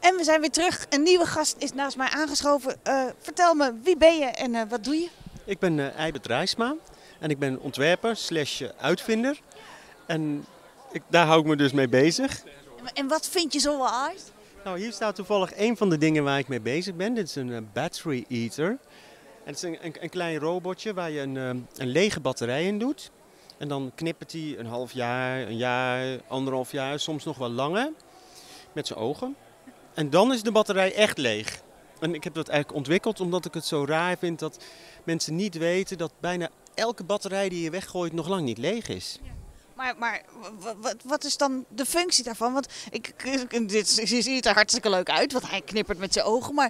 En we zijn weer terug. Een nieuwe gast is naast mij aangeschoven. Vertel me, wie ben je en wat doe je? Ik ben Eibert Rijsma en ik ben ontwerper slash uitvinder. En daar hou ik me dus mee bezig. En wat vind je zo wel aardig? Nou, hier staat toevallig een van de dingen waar ik mee bezig ben. Dit is een battery eater. En het is een klein robotje waar je een lege batterij in doet. En dan knippert hij een half jaar, een jaar, 1,5 jaar, soms nog wel langer. Met zijn ogen. En dan is de batterij echt leeg. En ik heb dat eigenlijk ontwikkeld omdat ik het zo raar vind dat mensen niet weten dat bijna elke batterij die je weggooit nog lang niet leeg is. Maar wat is dan de functie daarvan? Want dit ziet er hartstikke leuk uit, want hij knippert met zijn ogen. Maar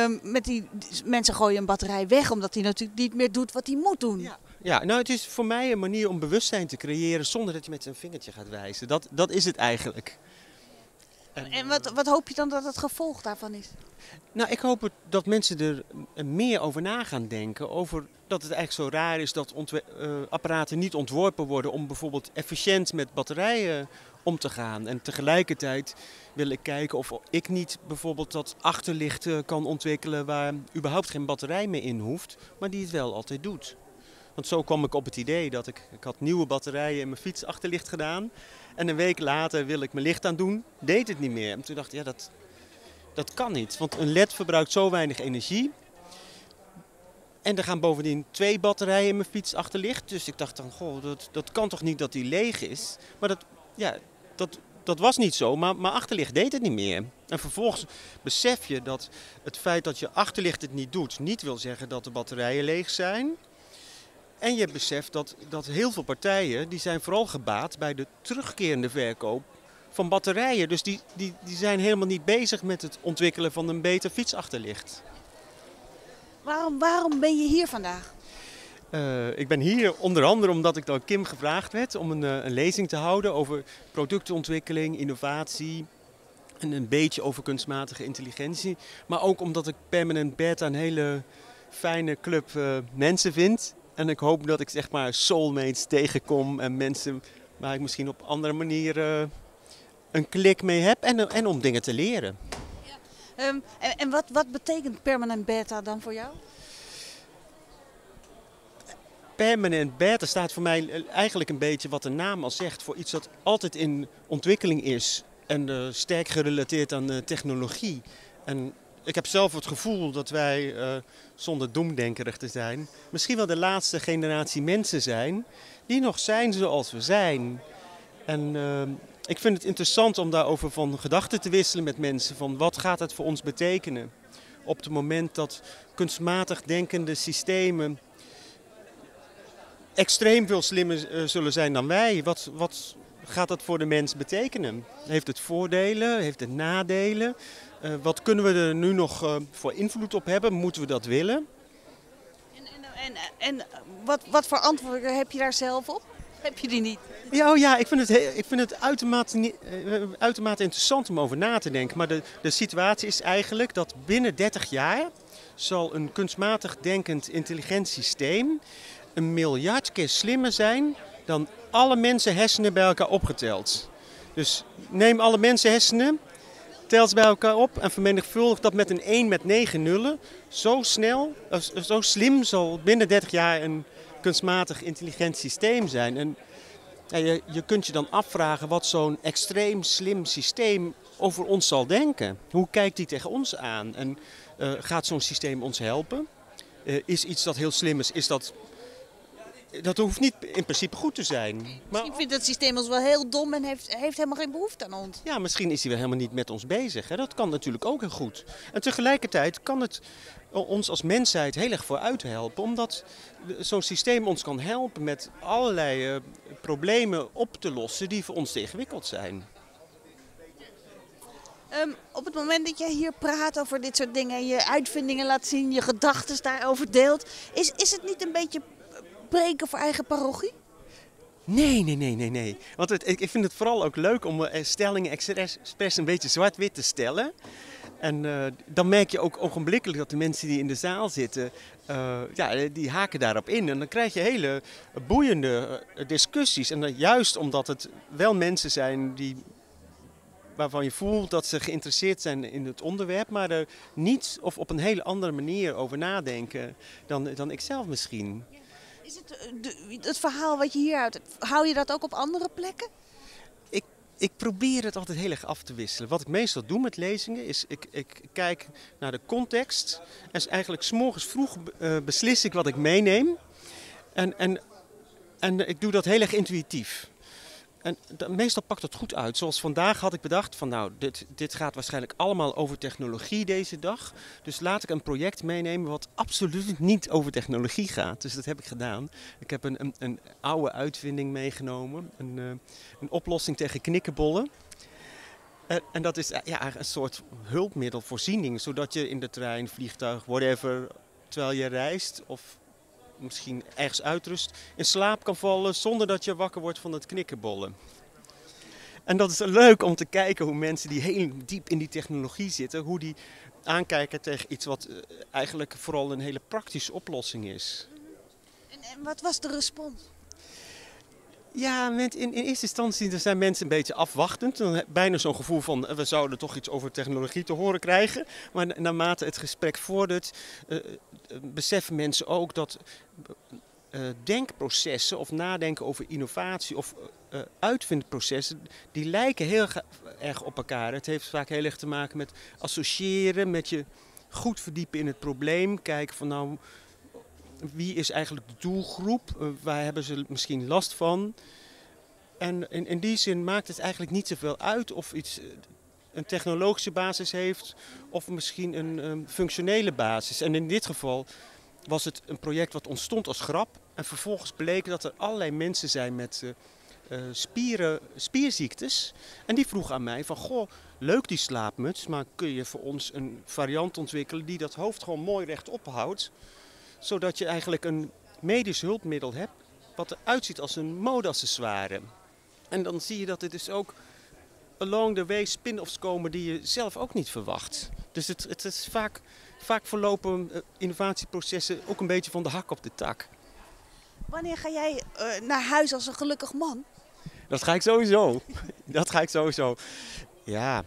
mensen gooien een batterij weg omdat hij natuurlijk niet meer doet wat hij moet doen. Ja, nou het is voor mij een manier om bewustzijn te creëren zonder dat je met zijn vingertje gaat wijzen. Dat is het eigenlijk. En wat hoop je dan dat het gevolg daarvan is? Nou, ik hoop dat mensen er meer over na gaan denken. Over dat het eigenlijk zo raar is dat apparaten niet ontworpen worden om bijvoorbeeld efficiënt met batterijen om te gaan. En tegelijkertijd wil ik kijken of ik niet bijvoorbeeld dat achterlicht kan ontwikkelen waar überhaupt geen batterij meer in hoeft, maar die het wel altijd doet. Want zo kwam ik op het idee dat ik had nieuwe batterijen in mijn fietsachterlicht gedaan. En een week later wil ik mijn licht aan doen, deed het niet meer. En toen dacht ik, ja, dat kan niet. Want een LED verbruikt zo weinig energie. En er gaan bovendien 2 batterijen in mijn fietsachterlicht. Dus ik dacht dan, goh, dat kan toch niet dat die leeg is. Maar dat was niet zo, maar mijn achterlicht deed het niet meer. En vervolgens besef je dat het feit dat je achterlicht het niet doet, niet wil zeggen dat de batterijen leeg zijn. En je beseft dat heel veel partijen, die zijn vooral gebaat bij de terugkerende verkoop van batterijen. Dus die zijn helemaal niet bezig met het ontwikkelen van een beter fietsachterlicht. Waarom ben je hier vandaag? Ik ben hier onder andere omdat ik door Kim gevraagd werd om een lezing te houden over productontwikkeling, innovatie en een beetje over kunstmatige intelligentie. Maar ook omdat ik Permanent Beta een hele fijne club mensen vind. En ik hoop dat ik zeg maar soulmates tegenkom en mensen waar ik misschien op andere manieren een klik mee heb en om dingen te leren. Ja. En wat betekent Permanent Beta dan voor jou? Permanent Beta staat voor mij eigenlijk een beetje wat de naam al zegt, voor iets dat altijd in ontwikkeling is en sterk gerelateerd aan technologie. En ik heb zelf het gevoel dat wij, zonder doemdenkerig te zijn, misschien wel de laatste generatie mensen zijn die nog zijn zoals we zijn. En ik vind het interessant om daarover van gedachten te wisselen met mensen. Van wat gaat het voor ons betekenen op het moment dat kunstmatig denkende systemen extreem veel slimmer zullen zijn dan wij. Wat gaat dat voor de mens betekenen? Heeft het voordelen? Heeft het nadelen? Wat kunnen we er nu nog voor invloed op hebben? Moeten we dat willen? En wat voor antwoorden heb je daar zelf op? Heb je die niet? Ja, ik vind het uitermate interessant om over na te denken. Maar de situatie is eigenlijk dat binnen 30 jaar zal een kunstmatig denkend intelligent systeem 1 miljard keer slimmer zijn dan alle mensenhersenen bij elkaar opgeteld. Dus neem alle mensenhersenen, tel ze bij elkaar op en vermenigvuldig dat met een 1 met 9 nullen. Zo slim zal binnen 30 jaar een kunstmatig intelligent systeem zijn. En ja, je kunt je dan afvragen wat zo'n extreem slim systeem over ons zal denken. Hoe kijkt die tegen ons aan? En gaat zo'n systeem ons helpen? Is iets dat heel slim is dat hoeft niet in principe goed te zijn. Misschien vindt het systeem ons wel heel dom en heeft helemaal geen behoefte aan ons. Ja, misschien is hij wel helemaal niet met ons bezig. Hè? Dat kan natuurlijk ook heel goed. En tegelijkertijd kan het ons als mensheid heel erg vooruit helpen. Omdat zo'n systeem ons kan helpen met allerlei problemen op te lossen die voor ons te ingewikkeld zijn. Op het moment dat jij hier praat over dit soort dingen, je uitvindingen laat zien, je gedachten daarover deelt, is het niet een beetje breken voor eigen parochie? Nee. Want ik vind het vooral ook leuk om stellingen expres een beetje zwart-wit te stellen. En dan merk je ook ogenblikkelijk dat de mensen die in de zaal zitten, die haken daarop in. En dan krijg je hele boeiende discussies. En juist omdat het wel mensen zijn die waarvan je voelt dat ze geïnteresseerd zijn in het onderwerp, maar er niet of op een hele andere manier over nadenken dan ik zelf misschien. Is het het verhaal wat je hier houdt, hou je dat ook op andere plekken? Ik probeer het altijd heel erg af te wisselen. Wat ik meestal doe met lezingen is, ik kijk naar de context. En eigenlijk 's morgens vroeg beslis ik wat ik meeneem. En ik doe dat heel erg intuïtief. En meestal pakt dat goed uit. Zoals vandaag had ik bedacht van nou, dit gaat waarschijnlijk allemaal over technologie deze dag. Dus laat ik een project meenemen wat absoluut niet over technologie gaat. Dus dat heb ik gedaan. Ik heb een oude uitvinding meegenomen. Een oplossing tegen knikkenbollen. En dat is ja, een soort hulpmiddelvoorziening. Zodat je in de trein, vliegtuig, whatever, terwijl je reist of misschien ergens uitrust, in slaap kan vallen zonder dat je wakker wordt van het knikkenbollen. En dat is leuk om te kijken hoe mensen die heel diep in die technologie zitten, hoe die aankijken tegen iets wat eigenlijk vooral een hele praktische oplossing is. En wat was de respons? Ja, in eerste instantie zijn mensen een beetje afwachtend. Dan bijna zo'n gevoel van we zouden toch iets over technologie te horen krijgen. Maar naarmate het gesprek vordert, beseffen mensen ook dat denkprocessen of nadenken over innovatie of uitvindprocessen, die lijken heel erg op elkaar. Het heeft vaak heel erg te maken met associëren, met je goed verdiepen in het probleem. Kijken van nou, wie is eigenlijk de doelgroep? Waar hebben ze misschien last van? En in die zin maakt het eigenlijk niet zoveel uit of iets een technologische basis heeft of misschien een functionele basis. En in dit geval was het een project wat ontstond als grap. En vervolgens bleek dat er allerlei mensen zijn met spierziektes. En die vroegen aan mij van, goh, leuk die slaapmuts, maar kun je voor ons een variant ontwikkelen die dat hoofd gewoon mooi rechtop houdt? Zodat je eigenlijk een medisch hulpmiddel hebt wat eruit ziet als een modeaccessoire. En dan zie je dat er dus ook along the way spin-offs komen die je zelf ook niet verwacht. Dus het is vaak verlopen innovatieprocessen ook een beetje van de hak op de tak. Wanneer ga jij naar huis als een gelukkig man? Dat ga ik sowieso. Dat ga ik sowieso. Ja.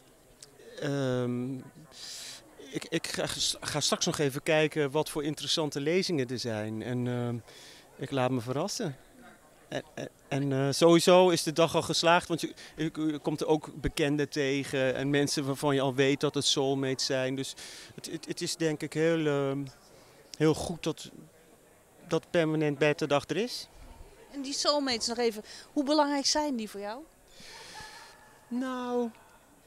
Ik ga straks nog even kijken wat voor interessante lezingen er zijn. En ik laat me verrassen. En sowieso is de dag al geslaagd, want je komt er ook bekenden tegen en mensen waarvan je al weet dat het soulmates zijn. Dus het is denk ik heel goed dat permanent bed dag er is. En die soulmates nog even, hoe belangrijk zijn die voor jou? Nou,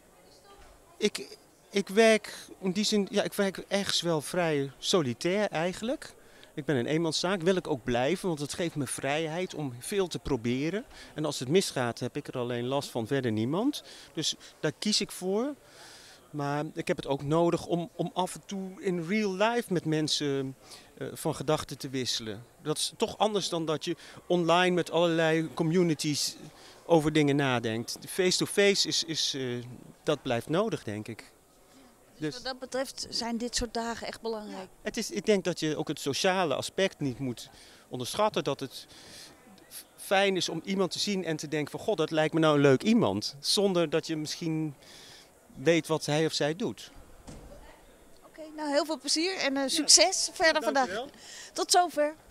ik werk in die zin, ja, ik werk ergens wel vrij solitair eigenlijk. Ik ben een eenmanszaak, wil ik ook blijven, want het geeft me vrijheid om veel te proberen. En als het misgaat, heb ik er alleen last van, verder niemand. Dus daar kies ik voor. Maar ik heb het ook nodig om af en toe in real life met mensen van gedachten te wisselen. Dat is toch anders dan dat je online met allerlei communities over dingen nadenkt. Face-to-face dat blijft nodig, denk ik. Dus wat dat betreft zijn dit soort dagen echt belangrijk. Ik denk dat je ook het sociale aspect niet moet onderschatten. Dat het fijn is om iemand te zien en te denken van, god, dat lijkt me nou een leuk iemand. Zonder dat je misschien weet wat hij of zij doet. Oké, nou heel veel plezier en succes verder vandaag. Tot zover.